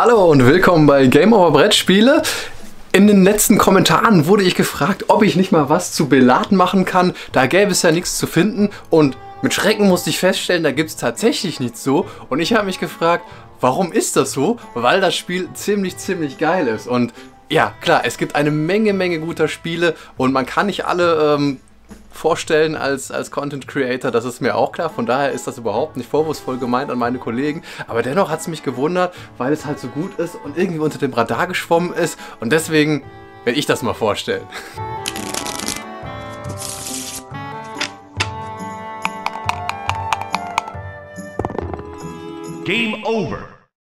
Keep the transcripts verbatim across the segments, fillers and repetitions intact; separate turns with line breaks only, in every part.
Hallo und willkommen bei Game Over Brettspiele. In den letzten Kommentaren wurde ich gefragt, ob ich nicht mal was zu Belat machen kann. Da gäbe es ja nichts zu finden und mit Schrecken musste ich feststellen, da gibt es tatsächlich nichts so. Und ich habe mich gefragt, warum ist das so? Weil das Spiel ziemlich, ziemlich geil ist. Und ja, klar, es gibt eine Menge, Menge guter Spiele und man kann nicht alle ähm, vorstellen als, als Content Creator, das ist mir auch klar, von daher ist das überhaupt nicht vorwurfsvoll gemeint an meine Kollegen, aber dennoch hat es mich gewundert, weil es halt so gut ist und irgendwie unter dem Radar geschwommen ist und deswegen werde ich das mal vorstellen.
Game Over.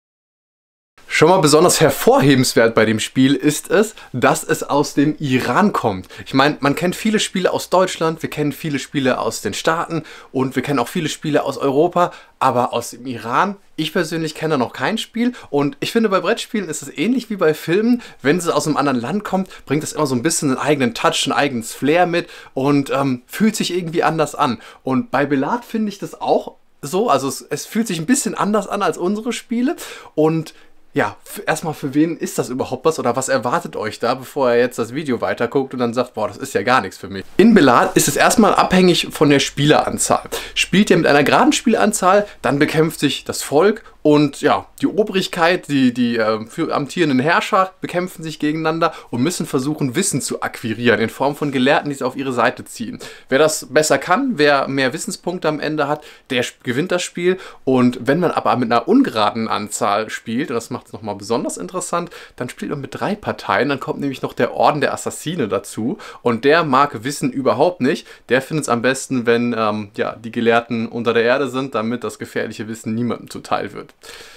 Schon mal besonders hervorhebenswert bei dem Spiel ist es, dass es aus dem Iran kommt. Ich meine, man kennt viele Spiele aus Deutschland, wir kennen viele Spiele aus den Staaten und wir kennen auch viele Spiele aus Europa, aber aus dem Iran, ich persönlich kenne noch kein Spiel und ich finde, bei Brettspielen ist es ähnlich wie bei Filmen. Wenn es aus einem anderen Land kommt, bringt es immer so ein bisschen einen eigenen Touch, ein eigenes Flair mit und ähm, fühlt sich irgendwie anders an. Und bei Belat finde ich das auch so, also es, es fühlt sich ein bisschen anders an als unsere Spiele und ja, erstmal, für wen ist das überhaupt was oder was erwartet euch da, bevor ihr jetzt das Video weiterguckt und dann sagt, boah, das ist ja gar nichts für mich. In Belat ist es erstmal abhängig von der Spieleranzahl. Spielt ihr mit einer geraden Spieleranzahl, dann bekämpft sich das Volk und ja, die Obrigkeit, die, die äh, für amtierenden Herrscher bekämpfen sich gegeneinander und müssen versuchen, Wissen zu akquirieren in Form von Gelehrten, die sie auf ihre Seite ziehen. Wer das besser kann, wer mehr Wissenspunkte am Ende hat, der gewinnt das Spiel. Und wenn man aber mit einer ungeraden Anzahl spielt, und das macht es nochmal besonders interessant, dann spielt man mit drei Parteien, dann kommt nämlich noch der Orden der Assassine dazu und der mag Wissen überhaupt nicht. Der findet es am besten, wenn ähm, ja, die Gelehrten unter der Erde sind, damit das gefährliche Wissen niemandem zuteil wird.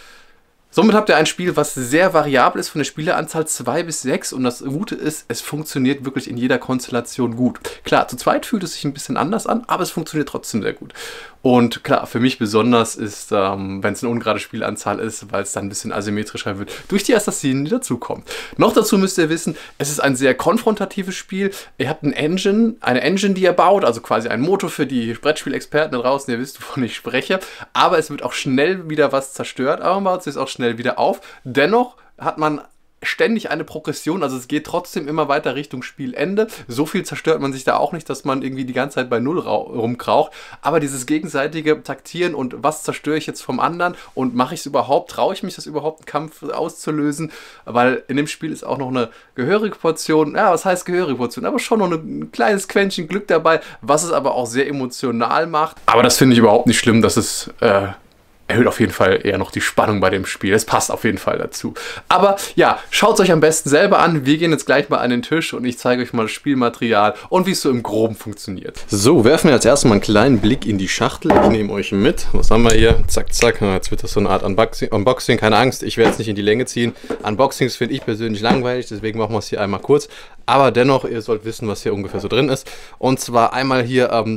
Somit habt ihr ein Spiel, was sehr variabel ist von der Spieleranzahl zwei bis sechs und das Gute ist, es funktioniert wirklich in jeder Konstellation gut. Klar, zu zweit fühlt es sich ein bisschen anders an, aber es funktioniert trotzdem sehr gut. Und klar, für mich besonders ist, ähm, wenn es eine ungerade Spielanzahl ist, weil es dann ein bisschen asymmetrischer wird, durch die Assassinen, die dazukommen. Noch dazu müsst ihr wissen, es ist ein sehr konfrontatives Spiel. Ihr habt ein Engine, eine Engine, die ihr baut, also quasi ein Motor für die Brettspielexperten da draußen, ihr wisst, wovon ich spreche. Aber es wird auch schnell wieder was zerstört, aber man baut es auch schnell wieder auf. Dennoch hat man ständig eine Progression, also es geht trotzdem immer weiter Richtung Spielende. So viel zerstört man sich da auch nicht, dass man irgendwie die ganze Zeit bei Null rumkraucht. Aber dieses gegenseitige Taktieren und was zerstöre ich jetzt vom anderen und mache ich es überhaupt, traue ich mich das überhaupt, einen Kampf auszulösen? Weil in dem Spiel ist auch noch eine gehörige Portion, ja, was heißt gehörige Portion, aber schon noch ein kleines Quäntchen Glück dabei, was es aber auch sehr emotional macht. Aber das finde ich überhaupt nicht schlimm, dass es äh, erhöht auf jeden Fall eher noch die Spannung bei dem Spiel. Es passt auf jeden Fall dazu. Aber ja, schaut es euch am besten selber an. Wir gehen jetzt gleich mal an den Tisch und ich zeige euch mal das Spielmaterial und wie es so im Groben funktioniert. So, werfen wir als erstes mal einen kleinen Blick in die Schachtel. Ich nehme euch mit. Was haben wir hier? Zack, zack. Jetzt wird das so eine Art Unboxing. Unboxing. Keine Angst, ich werde es nicht in die Länge ziehen. Unboxings finde ich persönlich langweilig, deswegen machen wir es hier einmal kurz. Aber dennoch, ihr sollt wissen, was hier ungefähr so drin ist. Und zwar einmal hier ähm,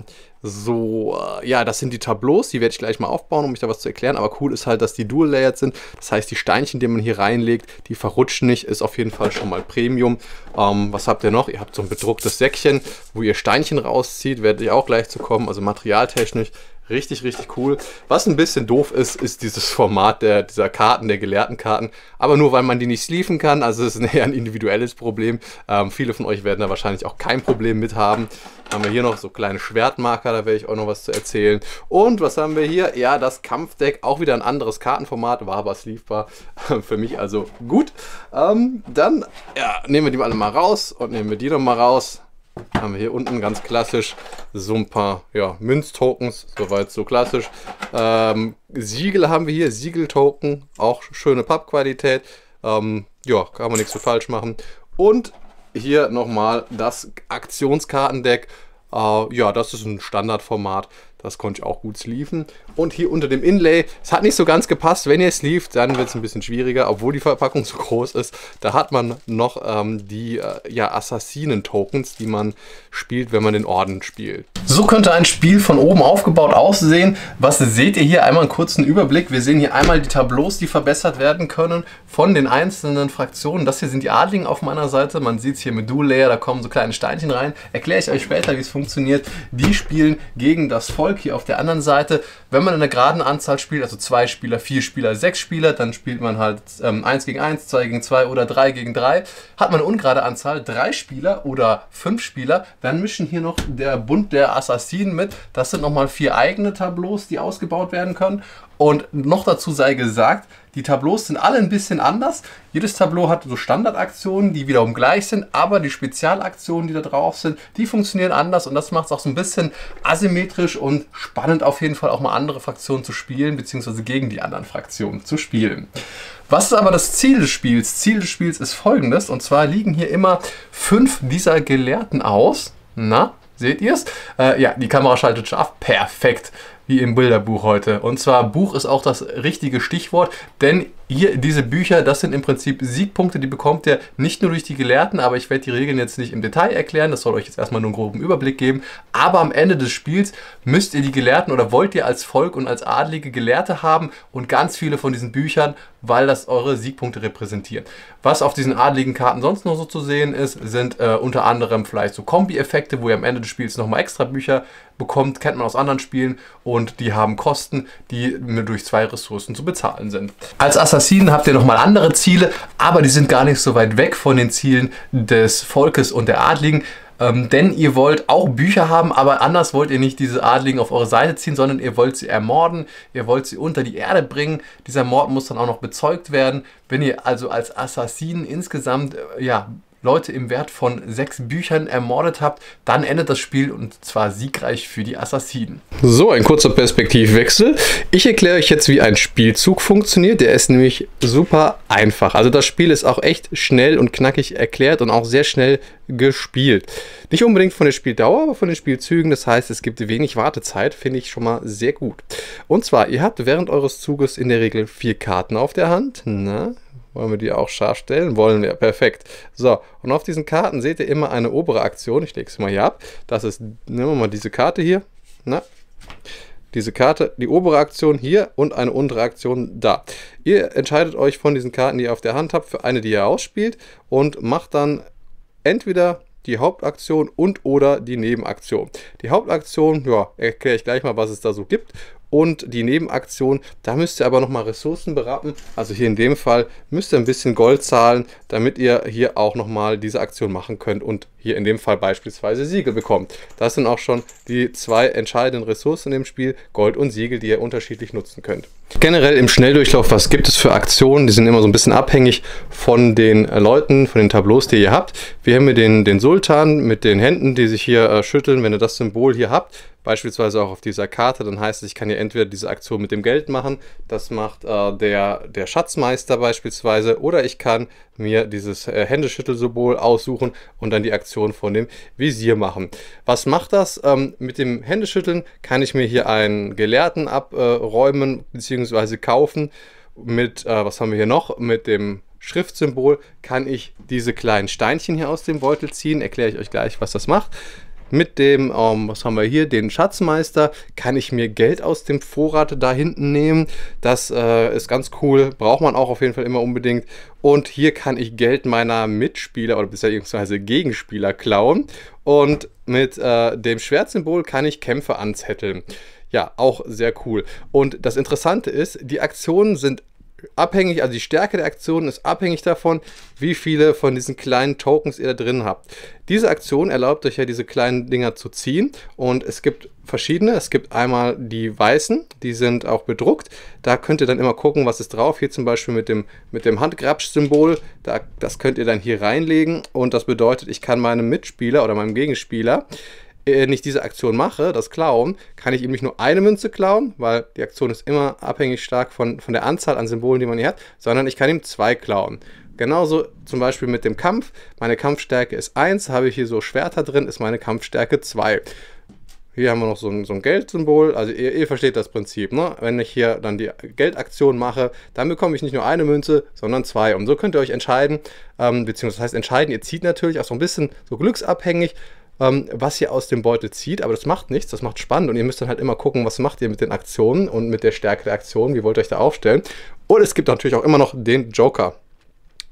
so, äh, ja, das sind die Tableaus, die werde ich gleich mal aufbauen, um mich da was zu erklären, aber cool ist halt, dass die Dual-Layered sind, das heißt, die Steinchen, die man hier reinlegt, die verrutschen nicht, ist auf jeden Fall schon mal Premium. Ähm, was habt ihr noch? Ihr habt so ein bedrucktes Säckchen, wo ihr Steinchen rauszieht, werdet ihr auch gleich zu kommen, also materialtechnisch richtig, richtig cool. Was ein bisschen doof ist, ist dieses Format der, dieser Karten, der gelehrten Karten. Aber nur, weil man die nicht sleeven kann. Also es ist eher ein individuelles Problem. Ähm, viele von euch werden da wahrscheinlich auch kein Problem mit haben. Haben wir hier noch so kleine Schwertmarker, da werde ich auch noch was zu erzählen. Und was haben wir hier? Ja, das Kampfdeck, auch wieder ein anderes Kartenformat, war aber sleevebar. Für mich also gut. Ähm, dann ja, nehmen wir die alle mal raus und nehmen wir die noch mal raus. Haben wir hier unten ganz klassisch so ein paar ja, Münztokens, soweit so klassisch. Ähm, Siegel haben wir hier, Siegeltoken, auch schöne Pappqualität. Ähm, ja, kann man nichts so falsch machen. Und hier nochmal das Aktionskartendeck. Äh, ja, das ist ein Standardformat. Das konnte ich auch gut sleeven. Und hier unter dem Inlay, es hat nicht so ganz gepasst. Wenn ihr sleeved, dann wird es ein bisschen schwieriger, obwohl die Verpackung so groß ist. Da hat man noch ähm, die äh, ja, Assassinen-Tokens, die man spielt, wenn man den Orden spielt. So könnte ein Spiel von oben aufgebaut aussehen. Was seht ihr hier? Einmal einen kurzen Überblick. Wir sehen hier einmal die Tableaus, die verbessert werden können von den einzelnen Fraktionen. Das hier sind die Adligen auf meiner Seite. Man sieht es hier mit Dual Layer, da kommen so kleine Steinchen rein. Erkläre ich euch später, wie es funktioniert. Die spielen gegen das Volk hier auf der anderen Seite. Wenn man in einer geraden Anzahl spielt, also zwei Spieler, vier Spieler, sechs Spieler, dann spielt man halt ähm, eins gegen eins, zwei gegen zwei oder drei gegen drei. Hat man eine ungerade Anzahl, drei Spieler oder fünf Spieler, dann mischen hier noch der Bund der Assassinen mit. Das sind nochmal vier eigene Tableaus, die ausgebaut werden können. Und noch dazu sei gesagt, die Tableaus sind alle ein bisschen anders. Jedes Tableau hat so Standardaktionen, die wiederum gleich sind, aber die Spezialaktionen, die da drauf sind, die funktionieren anders und das macht es auch so ein bisschen asymmetrisch und spannend auf jeden Fall auch mal andere Fraktionen zu spielen, beziehungsweise gegen die anderen Fraktionen zu spielen. Was ist aber das Ziel des Spiels? Ziel des Spiels ist folgendes, und zwar liegen hier immer fünf dieser Gelehrten aus. Na, seht ihr es? Äh, ja, die Kamera schaltet scharf. Perfekt. Wie im Bilderbuch heute. Und zwar Buch ist auch das richtige Stichwort, denn hier diese Bücher, das sind im Prinzip Siegpunkte, die bekommt ihr nicht nur durch die Gelehrten, aber ich werde die Regeln jetzt nicht im Detail erklären, das soll euch jetzt erstmal nur einen groben Überblick geben, aber am Ende des Spiels müsst ihr die Gelehrten oder wollt ihr als Volk und als Adlige Gelehrte haben und ganz viele von diesen Büchern, weil das eure Siegpunkte repräsentieren. Was auf diesen adligen Karten sonst noch so zu sehen ist, sind äh, unter anderem vielleicht so Kombi-Effekte, wo ihr am Ende des Spiels nochmal extra Bücher bekommt, kennt man aus anderen Spielen und die haben Kosten, die durch zwei Ressourcen zu bezahlen sind. Als Assassinen habt ihr nochmal andere Ziele, aber die sind gar nicht so weit weg von den Zielen des Volkes und der Adligen. Ähm, denn ihr wollt auch Bücher haben, aber anders wollt ihr nicht diese Adligen auf eure Seite ziehen, sondern ihr wollt sie ermorden, ihr wollt sie unter die Erde bringen. Dieser Mord muss dann auch noch bezeugt werden. Wenn ihr also als Assassinen insgesamt, äh, ja, Leute im Wert von sechs Büchern ermordet habt, dann endet das Spiel und zwar siegreich für die Assassinen. So, ein kurzer Perspektivwechsel. Ich erkläre euch jetzt, wie ein Spielzug funktioniert. Der ist nämlich super einfach. Also das Spiel ist auch echt schnell und knackig erklärt und auch sehr schnell gespielt. Nicht unbedingt von der Spieldauer, aber von den Spielzügen. Das heißt, es gibt wenig Wartezeit, finde ich schon mal sehr gut. Und zwar, ihr habt während eures Zuges in der Regel vier Karten auf der Hand. Na, wollen wir die auch scharf stellen? Wollen wir. Perfekt. So, und auf diesen Karten seht ihr immer eine obere Aktion. Ich lege sie mal hier ab. Das ist, nehmen wir mal diese Karte hier. Na, diese Karte, die obere Aktion hier und eine untere Aktion da. Ihr entscheidet euch von diesen Karten, die ihr auf der Hand habt, für eine, die ihr ausspielt und macht dann entweder die Hauptaktion und oder die Nebenaktion. Die Hauptaktion, ja, erkläre ich gleich mal, was es da so gibt. Und die Nebenaktion, da müsst ihr aber nochmal Ressourcen berappen. Also hier in dem Fall müsst ihr ein bisschen Gold zahlen, damit ihr hier auch nochmal diese Aktion machen könnt und hier in dem Fall beispielsweise Siegel bekommt. Das sind auch schon die zwei entscheidenden Ressourcen im Spiel, Gold und Siegel, die ihr unterschiedlich nutzen könnt. Generell im Schnelldurchlauf, was gibt es für Aktionen? Die sind immer so ein bisschen abhängig von den Leuten, von den Tableaus, die ihr habt. Wir haben hier den, den Sultan mit den Händen, die sich hier äh, schütteln. Wenn ihr das Symbol hier habt, beispielsweise auch auf dieser Karte, dann heißt es, ich kann hier entweder diese Aktion mit dem Geld machen, das macht äh, der, der Schatzmeister beispielsweise, oder ich kann mir dieses äh, Händeschüttelsymbol aussuchen und dann die Aktion von dem Visier machen. Was macht das? Ähm, mit dem Händeschütteln kann ich mir hier einen Gelehrten abräumen äh, bzw. kaufen. Mit, äh, was haben wir hier noch? Mit dem Schriftsymbol kann ich diese kleinen Steinchen hier aus dem Beutel ziehen. Erkläre ich euch gleich, was das macht. Mit dem, ähm, was haben wir hier, den Schatzmeister, kann ich mir Geld aus dem Vorrat da hinten nehmen. Das äh, ist ganz cool, braucht man auch auf jeden Fall immer unbedingt. Und hier kann ich Geld meiner Mitspieler oder beziehungsweise Gegenspieler klauen. Und mit äh, dem Schwertsymbol kann ich Kämpfe anzetteln. Ja, auch sehr cool. Und das Interessante ist, die Aktionen sind abhängig, also die Stärke der Aktionen ist abhängig davon, wie viele von diesen kleinen Tokens ihr da drin habt. Diese Aktion erlaubt euch ja, diese kleinen Dinger zu ziehen und es gibt verschiedene. Es gibt einmal die weißen, die sind auch bedruckt. Da könnt ihr dann immer gucken, was ist drauf. Hier zum Beispiel mit dem, mit dem Handgrabsch-Symbol. Da, das könnt ihr dann hier reinlegen und das bedeutet, ich kann meinem Mitspieler oder meinem Gegenspieler, wenn ich diese Aktion mache, das Klauen, kann ich ihm nicht nur eine Münze klauen, weil die Aktion ist immer abhängig stark von, von der Anzahl an Symbolen, die man hier hat, sondern ich kann ihm zwei klauen. Genauso zum Beispiel mit dem Kampf. Meine Kampfstärke ist eins, habe ich hier so Schwerter drin, ist meine Kampfstärke zwei. Hier haben wir noch so ein, so ein Geldsymbol, also ihr, ihr versteht das Prinzip, ne? Wenn ich hier dann die Geldaktion mache, dann bekomme ich nicht nur eine Münze, sondern zwei. Und so könnt ihr euch entscheiden, ähm, beziehungsweise das heißt entscheiden, ihr zieht natürlich auch so ein bisschen so glücksabhängig, was ihr aus dem Beutel zieht, aber das macht nichts, das macht spannend und ihr müsst dann halt immer gucken, was macht ihr mit den Aktionen und mit der Stärke der Aktion, wie wollt ihr euch da aufstellen. Und es gibt natürlich auch immer noch den Joker.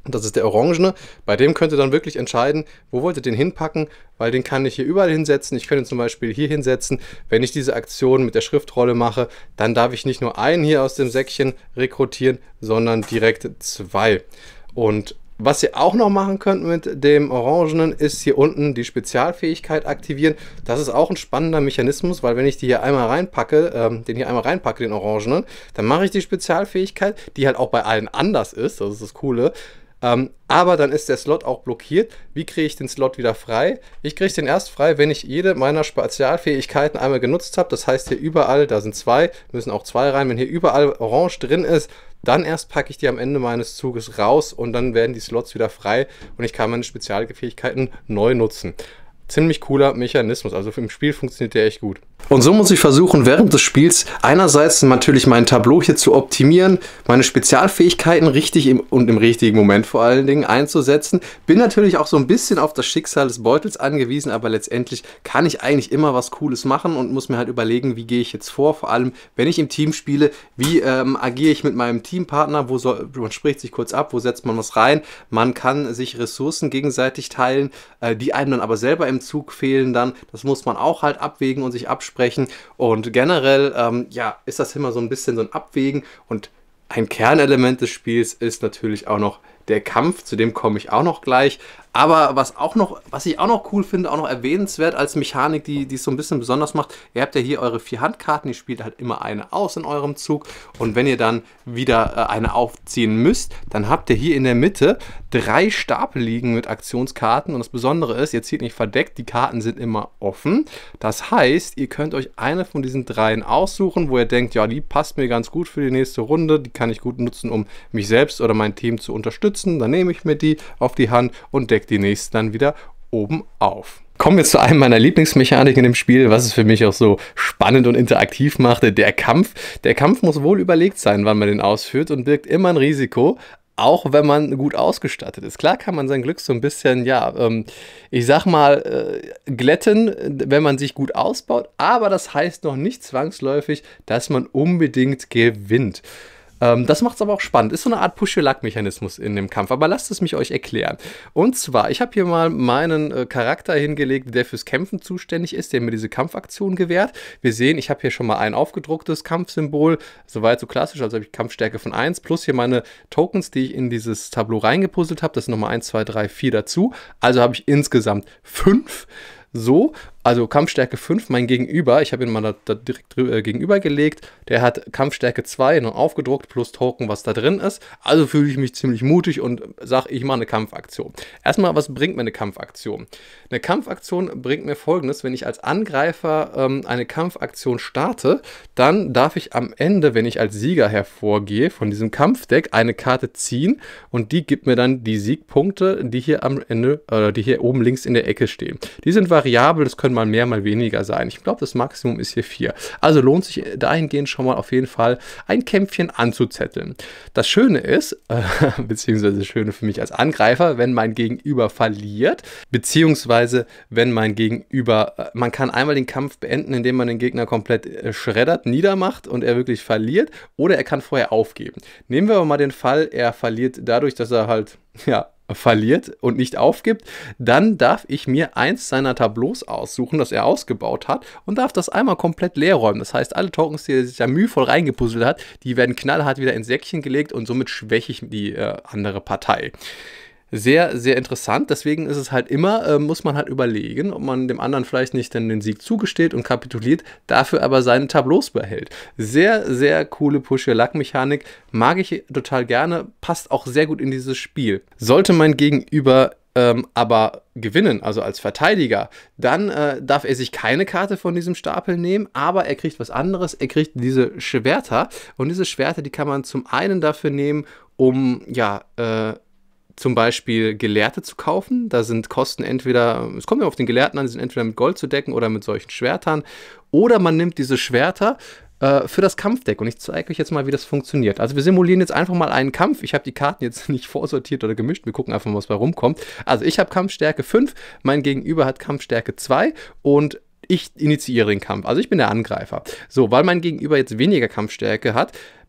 Das ist der orangene. Bei dem könnt ihr dann wirklich entscheiden, wo wollt ihr den hinpacken, weil den kann ich hier überall hinsetzen. Ich könnte zum Beispiel hier hinsetzen. Wenn ich diese Aktion mit der Schriftrolle mache, dann darf ich nicht nur einen hier aus dem Säckchen rekrutieren, sondern direkt zwei. Und was ihr auch noch machen könnt mit dem Orangenen, ist hier unten die Spezialfähigkeit aktivieren. Das ist auch ein spannender Mechanismus, weil wenn ich die hier einmal reinpacke, ähm, den hier einmal reinpacke, den Orangenen, dann mache ich die Spezialfähigkeit, die halt auch bei allen anders ist, das ist das Coole. Ähm, aber dann ist der Slot auch blockiert. Wie kriege ich den Slot wieder frei? Ich kriege den erst frei, wenn ich jede meiner Spezialfähigkeiten einmal genutzt habe. Das heißt hier überall, da sind zwei, müssen auch zwei rein. Wenn hier überall orange drin ist, dann erst packe ich die am Ende meines Zuges raus und dann werden die Slots wieder frei und ich kann meine Spezialfähigkeiten neu nutzen. Ziemlich cooler Mechanismus, also im Spiel funktioniert der echt gut. Und so muss ich versuchen, während des Spiels einerseits natürlich mein Tableau hier zu optimieren, meine Spezialfähigkeiten richtig im, und im richtigen Moment vor allen Dingen einzusetzen. Bin natürlich auch so ein bisschen auf das Schicksal des Beutels angewiesen, aber letztendlich kann ich eigentlich immer was Cooles machen und muss mir halt überlegen, wie gehe ich jetzt vor, vor allem wenn ich im Team spiele, wie ähm, agiere ich mit meinem Teampartner, wo soll, man spricht sich kurz ab, wo setzt man was rein, man kann sich Ressourcen gegenseitig teilen, äh, die einem dann aber selber im Zug fehlen dann, das muss man auch halt abwägen und sich absprechen. Und generell, ähm, ja, ist das immer so ein bisschen so ein Abwägen und ein Kernelement des Spiels ist natürlich auch noch der Kampf, zu dem komme ich auch noch gleich. Aber was auch noch, was ich auch noch cool finde, auch noch erwähnenswert als Mechanik, die, die es so ein bisschen besonders macht, ihr habt ja hier eure vier Handkarten, ihr spielt halt immer eine aus in eurem Zug und wenn ihr dann wieder äh, eine aufziehen müsst, dann habt ihr hier in der Mitte drei Stapel liegen mit Aktionskarten und das Besondere ist, ihr zieht nicht verdeckt, die Karten sind immer offen. Das heißt, ihr könnt euch eine von diesen dreien aussuchen, wo ihr denkt, ja, die passt mir ganz gut für die nächste Runde, die kann ich gut nutzen, um mich selbst oder mein Team zu unterstützen. Dann nehme ich mir die auf die Hand und decke die nächste dann wieder oben auf. Kommen wir zu einem meiner Lieblingsmechaniken in dem Spiel, was es für mich auch so spannend und interaktiv machte, der Kampf. Der Kampf muss wohl überlegt sein, wann man den ausführt und birgt immer ein Risiko, auch wenn man gut ausgestattet ist. Klar kann man sein Glück so ein bisschen, ja, ähm, ich sag mal, äh, glätten, wenn man sich gut ausbaut, aber das heißt noch nicht zwangsläufig, dass man unbedingt gewinnt. Das macht es aber auch spannend. Ist so eine Art Push-Your-Luck-Mechanismus in dem Kampf. Aber lasst es mich euch erklären. Und zwar, ich habe hier mal meinen äh, Charakter hingelegt, der fürs Kämpfen zuständig ist, der mir diese Kampfaktion gewährt. Wir sehen, ich habe hier schon mal ein aufgedrucktes Kampfsymbol. Soweit so klassisch, also habe ich Kampfstärke von eins. Plus hier meine Tokens, die ich in dieses Tableau reingepuzzelt habe. Das sind nochmal eins, zwei, drei, vier dazu. Also habe ich insgesamt fünf. So, also Kampfstärke fünf, mein Gegenüber, ich habe ihn mal da, da direkt äh, gegenüber gelegt, der hat Kampfstärke zwei noch aufgedruckt plus Token, was da drin ist. Also fühle ich mich ziemlich mutig und sage, ich mache eine Kampfaktion. Erstmal, was bringt mir eine Kampfaktion? Eine Kampfaktion bringt mir Folgendes: Wenn ich als Angreifer ähm, eine Kampfaktion starte, dann darf ich am Ende, wenn ich als Sieger hervorgehe von diesem Kampfdeck, eine Karte ziehen und die gibt mir dann die Siegpunkte, die hier am Ende, äh, die hier oben links in der Ecke stehen. Die sind variabel, das können mal mehr, mal weniger sein. Ich glaube, das Maximum ist hier vier. Also lohnt sich dahingehend schon mal auf jeden Fall ein Kämpfchen anzuzetteln. Das Schöne ist, äh, beziehungsweise das Schöne für mich als Angreifer, wenn mein Gegenüber verliert, beziehungsweise wenn mein Gegenüber, äh, man kann einmal den Kampf beenden, indem man den Gegner komplett äh, schreddert, niedermacht und er wirklich verliert, oder er kann vorher aufgeben. Nehmen wir aber mal den Fall, er verliert dadurch, dass er halt, ja, verliert und nicht aufgibt, dann darf ich mir eins seiner Tableaus aussuchen, das er ausgebaut hat, und darf das einmal komplett leer räumen. Das heißt, alle Tokens, die er sich da mühevoll reingepuzzelt hat, die werden knallhart wieder ins Säckchen gelegt und somit schwäche ich die äh, andere Partei. Sehr, sehr interessant. Deswegen ist es halt immer, äh, muss man halt überlegen, ob man dem anderen vielleicht nicht dann den Sieg zugesteht und kapituliert, dafür aber seine Tableaus behält. Sehr, sehr coole Push-Your-Luck-Mechanik. Mag ich total gerne. Passt auch sehr gut in dieses Spiel. Sollte mein Gegenüber ähm, aber gewinnen, also als Verteidiger, dann äh, darf er sich keine Karte von diesem Stapel nehmen, aber er kriegt was anderes. Er kriegt diese Schwerter. Und diese Schwerter, die kann man zum einen dafür nehmen, um, ja, äh, zum Beispiel Gelehrte zu kaufen. Da sind Kosten entweder, es kommt ja auf den Gelehrten an, die sind entweder mit Gold zu decken oder mit solchen Schwertern. Oder man nimmt diese Schwerter äh, für das Kampfdeck. Und ich zeige euch jetzt mal, wie das funktioniert. Also wir simulieren jetzt einfach mal einen Kampf. Ich habe die Karten jetzt nicht vorsortiert oder gemischt. Wir gucken einfach mal, was bei rumkommt. Also ich habe Kampfstärke fünf, mein Gegenüber hat Kampfstärke zwei und ich initiiere den Kampf. Also ich bin der Angreifer. So, weil mein Gegenüber jetzt weniger Kampfstärke hat,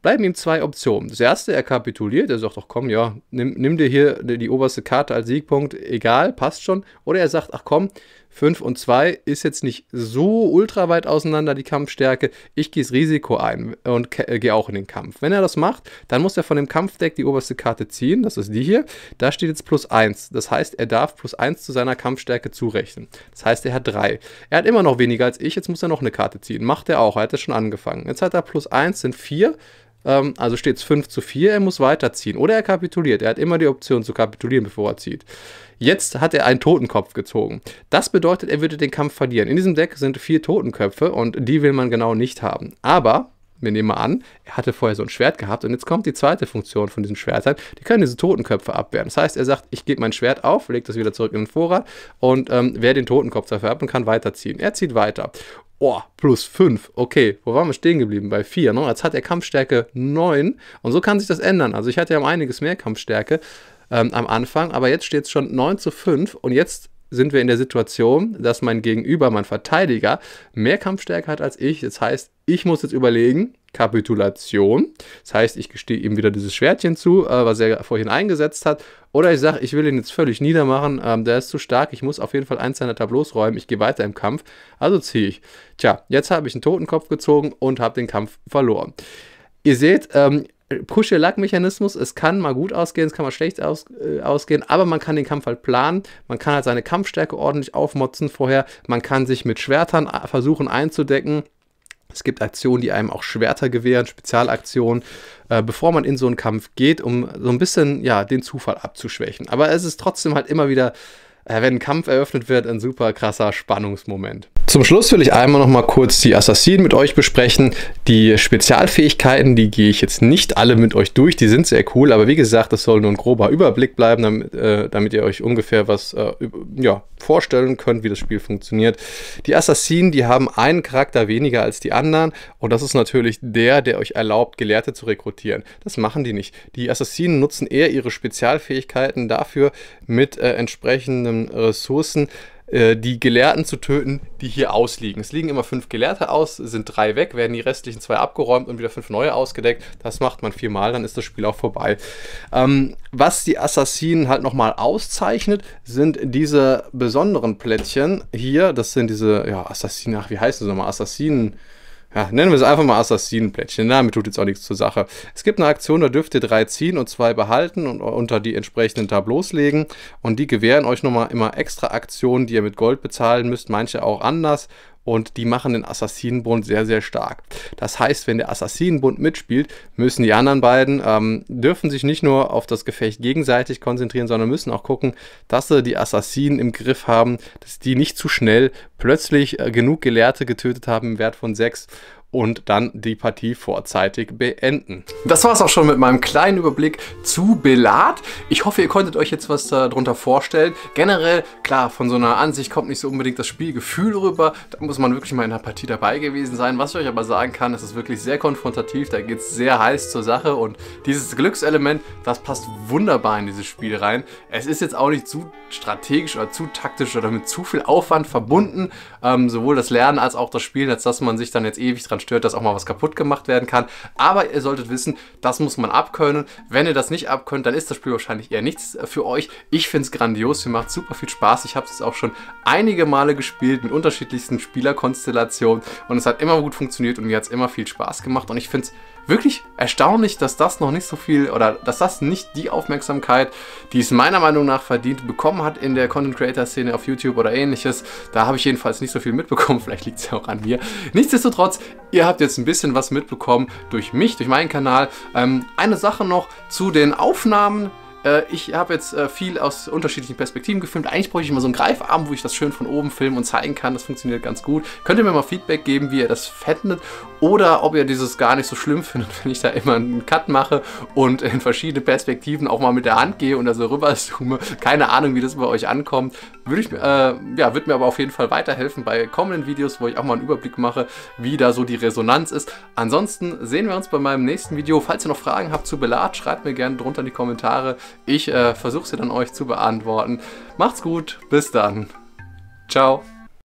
bleiben ihm zwei Optionen. Das erste, er kapituliert, er sagt, ach komm, ja, nimm, nimm dir hier die oberste Karte als Siegpunkt, egal, passt schon. Oder er sagt, ach komm, fünf und zwei ist jetzt nicht so ultra weit auseinander, die Kampfstärke. Ich gehe das Risiko ein und äh, gehe auch in den Kampf. Wenn er das macht, dann muss er von dem Kampfdeck die oberste Karte ziehen. Das ist die hier. Da steht jetzt plus eins. Das heißt, er darf plus eins zu seiner Kampfstärke zurechnen. Das heißt, er hat drei. Er hat immer noch weniger als ich. Jetzt muss er noch eine Karte ziehen. Macht er auch. Er hat das schon angefangen. Jetzt hat er plus eins, sind vier. Also steht es fünf zu vier, er muss weiterziehen. Oder er kapituliert. Er hat immer die Option zu kapitulieren, bevor er zieht. Jetzt hat er einen Totenkopf gezogen. Das bedeutet, er würde den Kampf verlieren. In diesem Deck sind vier Totenköpfe und die will man genau nicht haben. Aber wir nehmen mal an, er hatte vorher so ein Schwert gehabt und jetzt kommt die zweite Funktion von diesen Schwertern. Die können diese Totenköpfe abwehren. Das heißt, er sagt, ich gebe mein Schwert auf, lege das wieder zurück in den Vorrat und ähm, wer den Totenkopf dafür hat und kann weiterziehen. Er zieht weiter. Oh, plus fünf. Okay, wo waren wir stehen geblieben? Bei vier. Ne? Jetzt hat er Kampfstärke neun und so kann sich das ändern. Also ich hatte ja um einiges mehr Kampfstärke ähm, am Anfang, aber jetzt steht es schon neun zu fünf und jetzt sind wir in der Situation, dass mein Gegenüber, mein Verteidiger, mehr Kampfstärke hat als ich. Das heißt, ich muss jetzt überlegen, Kapitulation. Das heißt, ich gestehe ihm wieder dieses Schwertchen zu, äh, was er vorhin eingesetzt hat. Oder ich sage, ich will ihn jetzt völlig niedermachen, ähm, der ist zu stark, ich muss auf jeden Fall eins seiner Tableaus räumen, ich gehe weiter im Kampf. Also ziehe ich. Tja, jetzt habe ich einen Totenkopf gezogen und habe den Kampf verloren. Ihr seht, ähm, Push-Your-Luck-Mechanismus, es kann mal gut ausgehen, es kann mal schlecht aus, äh, ausgehen, aber man kann den Kampf halt planen, man kann halt seine Kampfstärke ordentlich aufmotzen vorher, man kann sich mit Schwertern versuchen einzudecken. Es gibt Aktionen, die einem auch Schwerter gewähren, Spezialaktionen, äh, bevor man in so einen Kampf geht, um so ein bisschen ja, den Zufall abzuschwächen. Aber es ist trotzdem halt immer wieder, äh, wenn ein Kampf eröffnet wird, ein super krasser Spannungsmoment. Zum Schluss will ich einmal noch mal kurz die Assassinen mit euch besprechen. Die Spezialfähigkeiten, die gehe ich jetzt nicht alle mit euch durch, die sind sehr cool, aber wie gesagt, das soll nur ein grober Überblick bleiben, damit, äh, damit ihr euch ungefähr was äh, ja, vorstellen könnt, wie das Spiel funktioniert. Die Assassinen, die haben einen Charakter weniger als die anderen und das ist natürlich der, der euch erlaubt, Gelehrte zu rekrutieren. Das machen die nicht. Die Assassinen nutzen eher ihre Spezialfähigkeiten dafür, mit äh, entsprechenden Ressourcen die Gelehrten zu töten, die hier ausliegen. Es liegen immer fünf Gelehrte aus, sind drei weg, werden die restlichen zwei abgeräumt und wieder fünf neue ausgedeckt. Das macht man viermal, dann ist das Spiel auch vorbei. Ähm, was die Assassinen halt nochmal auszeichnet, sind diese besonderen Plättchen hier. Das sind diese, ja, Assassinen, ach, wie heißt das nochmal? Assassinen... Ja, nennen wir es einfach mal Assassinenplättchen. Damit tut jetzt auch nichts zur Sache. Es gibt eine Aktion, da dürft ihr drei ziehen und zwei behalten und unter die entsprechenden Tableaus legen. Und die gewähren euch nochmal immer extra Aktionen, die ihr mit Gold bezahlen müsst. Manche auch anders. Und die machen den Assassinenbund sehr, sehr stark. Das heißt, wenn der Assassinenbund mitspielt, müssen die anderen beiden, ähm, dürfen sich nicht nur auf das Gefecht gegenseitig konzentrieren, sondern müssen auch gucken, dass sie die Assassinen im Griff haben, dass die nicht zu schnell plötzlich äh, genug Gelehrte getötet haben im Wert von sechs und dann die Partie vorzeitig beenden. Das war es auch schon mit meinem kleinen Überblick zu Belat. Ich hoffe, ihr konntet euch jetzt was darunter vorstellen. Generell, klar, von so einer Ansicht kommt nicht so unbedingt das Spielgefühl rüber. Da muss man wirklich mal in der Partie dabei gewesen sein. Was ich euch aber sagen kann, es ist wirklich sehr konfrontativ. Da geht es sehr heiß zur Sache und dieses Glückselement, das passt wunderbar in dieses Spiel rein. Es ist jetzt auch nicht zu strategisch oder zu taktisch oder mit zu viel Aufwand verbunden. Ähm, sowohl das Lernen als auch das Spielen, als dass man sich dann jetzt ewig dran stört, dass auch mal was kaputt gemacht werden kann. Aber ihr solltet wissen, das muss man abkönnen. Wenn ihr das nicht abkönnt, dann ist das Spiel wahrscheinlich eher nichts für euch. Ich finde es grandios, mir macht super viel Spaß. Ich habe es auch schon einige Male gespielt mit unterschiedlichsten Spielerkonstellationen und es hat immer gut funktioniert und mir hat es immer viel Spaß gemacht und ich finde es wirklich erstaunlich, dass das noch nicht so viel oder dass das nicht die Aufmerksamkeit, die es meiner Meinung nach verdient, bekommen hat in der Content-Creator-Szene auf YouTube oder ähnliches. Da habe ich jedenfalls nicht so viel mitbekommen, vielleicht liegt es ja auch an mir. Nichtsdestotrotz, ihr habt jetzt ein bisschen was mitbekommen durch mich, durch meinen Kanal. Ähm, eine Sache noch zu den Aufnahmen. Ich habe jetzt viel aus unterschiedlichen Perspektiven gefilmt. Eigentlich bräuchte ich mal so einen Greifarm, wo ich das schön von oben filmen und zeigen kann. Das funktioniert ganz gut. Könnt ihr mir mal Feedback geben, wie ihr das fändet oder ob ihr dieses gar nicht so schlimm findet, wenn ich da immer einen Cut mache und in verschiedene Perspektiven auch mal mit der Hand gehe und da so rüber zoome. Keine Ahnung, wie das bei euch ankommt. Würde ich, äh, ja, wird mir aber auf jeden Fall weiterhelfen bei kommenden Videos, wo ich auch mal einen Überblick mache, wie da so die Resonanz ist. Ansonsten sehen wir uns bei meinem nächsten Video. Falls ihr noch Fragen habt zu Belat, schreibt mir gerne drunter in die Kommentare. Ich äh, versuche sie dann euch zu beantworten. Macht's gut, bis dann. Ciao.